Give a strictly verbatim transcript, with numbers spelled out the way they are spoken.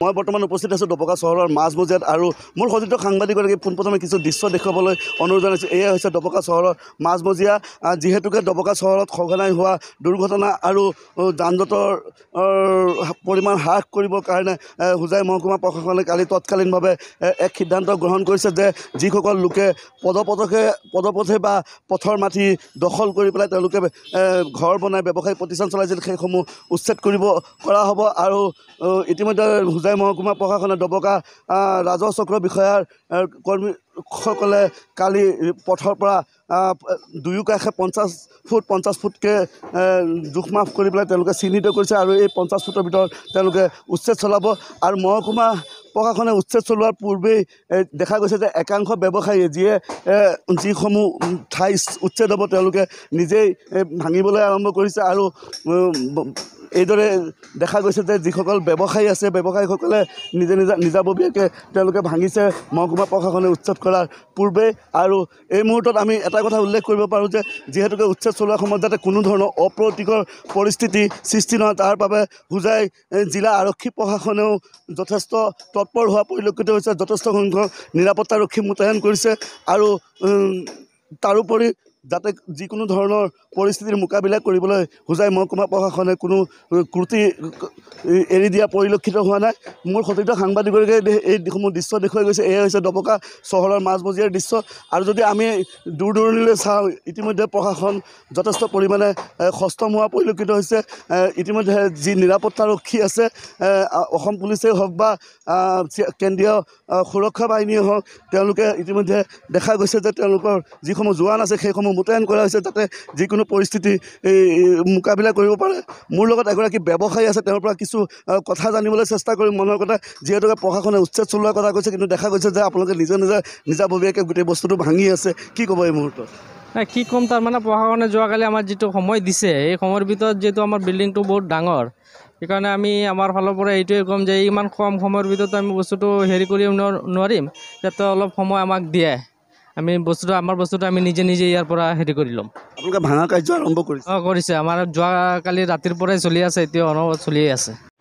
মই বৰ্তমান উপস্থিত আছোঁ ডবকা চহৰৰ মাজমজিয়াত আৰু মোৰ সতীৰ্থ সাংবাদিকগৰাকী পোনপ্ৰথমে কিছু দৃশ্য দেখুৱাবলৈ অনুৰোধ জনাইছোঁ। এয়া হৈছে ডবকা চহৰৰ মাজমজিয়া, যিহেতুকে ডবকা চহৰত সঘনাই হোৱা দুৰ্ঘটনা আৰু যান জঁটৰ পৰিমাণ হ্ৰাস কৰিবৰ কাৰণে হোজাই মহকুমা প্ৰশাসনে কালি তৎকালীনভাৱে এক সিদ্ধান্ত গ্ৰহণ কৰিছে যে যিসকল লোকে পদপথে পদপথে বা পথৰ মাটি দখল কৰি পেলাই তেওঁলোকে ঘৰ বনাই ব্যৱসায়িক প্ৰতিষ্ঠান চলাইছিল, সেইসমূহ উচ্ছেদ কৰিব কৰা হ'ব। আৰু ইতিমধ্যে হোজাই মহকুমা প্ৰশাসনে ডবকা ৰাজহ চক্ৰ বিষয়াৰ কৰ্মীসকলে কালি পথৰ পৰা দুয়ো কাষে পঞ্চাছ ফুট পঞ্চাছ ফুটকৈ জোখ মাফ কৰি পেলাই তেওঁলোকে চিহ্নিত কৰিছে আৰু এই পঞ্চাছ ফুটৰ ভিতৰত তেওঁলোকে উচ্ছেদ চলাব। আৰু মহকুমা প্ৰশাসনে উচ্ছেদ চলোৱাৰ পূৰ্বেই দেখা গৈছে যে একাংশ ব্যৱসায়ীয়ে যিয়ে যিসমূহ ঠাই উচ্ছেদ হ'ব তেওঁলোকে নিজেই ভাঙিবলৈ আৰম্ভ কৰিছে। আৰু এইদৰে দেখা গৈছে যে যিসকল ব্যৱসায়ী আছে ব্যৱসায়ীসকলে নিজে নিজা নিজাববীয়াকৈ তেওঁলোকে ভাঙিছে মহকুমা প্ৰশাসনে উচ্ছেদ কৰাৰ পূৰ্বে। আৰু এই মুহূৰ্তত আমি এটা কথা উল্লেখ কৰিব পাৰোঁ যে যিহেতুকে উচ্ছেদ চলোৱাৰ সময়ত যাতে কোনো ধৰণৰ অপ্ৰীতিকৰ পৰিস্থিতি সৃষ্টি নহয় তাৰ বাবে হোজাই জিলা আৰক্ষী প্ৰশাসনেও যথেষ্ট তৎপৰ হোৱা পৰিলক্ষিত হৈছে, যথেষ্ট সংখ্যক নিৰাপত্তাৰক্ষী মোতায়েন কৰিছে। আৰু তাৰোপৰি যাতে যিকোনো ধৰণৰ পৰিস্থিতিৰ মোকাবিলা কৰিবলৈ হোজাই মহকুমা প্ৰশাসনে কোনো ক্ৰুটি এৰি দিয়া পৰিলক্ষিত হোৱা নাই। মোৰ সতীৰ্থ সাংবাদিকগৰাকীয়ে এইসমূহ দৃশ্য দেখুৱাই গৈছে। এয়া হৈছে ডবকা চহৰৰ মাজমজিয়াৰ দৃশ্য। আৰু যদি আমি দূৰ দূৰণিলৈ চাওঁ, ইতিমধ্যে প্ৰশাসন যথেষ্ট পৰিমাণে সষ্টম হোৱা পৰিলক্ষিত হৈছে। ইতিমধ্যে যি নিৰাপত্তাৰক্ষী আছে, অসম পুলিচেই হওক বা কেন্দ্ৰীয় সুৰক্ষা বাহিনীয়ে হওক, তেওঁলোকে ইতিমধ্যে দেখা গৈছে যে তেওঁলোকৰ যিসমূহ জোৱান আছে সেইসমূহ মোতায়েন কৰা হৈছে যাতে যিকোনো পৰিস্থিতি মোকাবিলা কৰিব পাৰে। মোৰ লগত এগৰাকী ব্যৱসায়ী আছে, তেওঁৰ পৰা কিছু কথা জানিবলৈ চেষ্টা কৰিম মনৰ কথা। যিহেতুকে প্ৰশাসনে উচ্ছেদ চলোৱাৰ কথা কৈছে, কিন্তু দেখা গৈছে যে আপোনালোকে নিজে নিজে নিজাববীয়াকৈ গোটেই বস্তুটো ভাঙি আছে, কি ক'ব এই মুহূৰ্তত? নাই কি ক'ম, তাৰমানে প্ৰশাসনে যোৱাকালি আমাৰ যিটো সময় দিছে এই সময়ৰ ভিতৰত যিহেতু আমাৰ বিল্ডিংটো বহুত ডাঙৰ, সেইকাৰণে আমি আমাৰ ফালৰ পৰা এইটোৱে ক'ম যে ইমান কম সময়ৰ ভিতৰত আমি বস্তুটো হেৰি কৰি নোৱাৰিম, যাতে অলপ সময় আমাক দিয়ে, আমি বস্তুটো আমাৰ বস্তুটো আমি নিজে নিজে ইয়াৰ পৰা হেৰি কৰি ল'ম। আপোনালোকে ভাঙা কাৰ্য আৰম্ভ কৰিছে? অঁ কৰিছে, আমাৰ যোৱাকালি ৰাতিৰ পৰাই চলি আছে, এতিয়া অনবৰত চলিয়ে আছে।